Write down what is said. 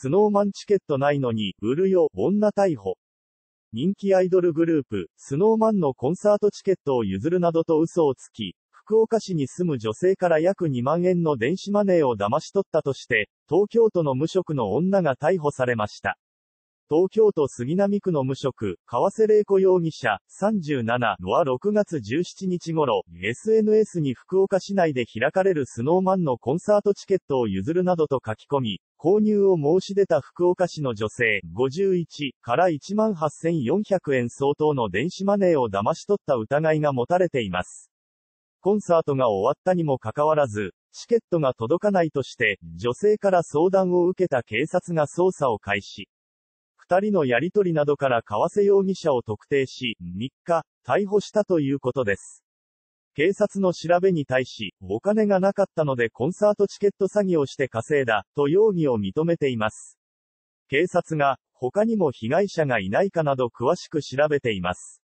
スノーマンチケットないのに、売るよ、女逮捕。人気アイドルグループ、スノーマンのコンサートチケットを譲るなどと嘘をつき、福岡市に住む女性から約2万円の電子マネーを騙し取ったとして、東京都の無職の女が逮捕されました。東京都杉並区の無職、川瀬玲子容疑者、37は6月17日頃、SNS に福岡市内で開かれるスノーマンのコンサートチケットを譲るなどと書き込み、購入を申し出た福岡市の女性、51から18,400円相当の電子マネーを騙し取った疑いが持たれています。コンサートが終わったにもかかわらず、チケットが届かないとして、女性から相談を受けた警察が捜査を開始。二人のやり取りなどから川瀬容疑者を特定し、3日、逮捕したということです。警察の調べに対し、お金がなかったのでコンサートチケット詐欺をして稼いだ、と容疑を認めています。警察が、他にも被害者がいないかなど詳しく調べています。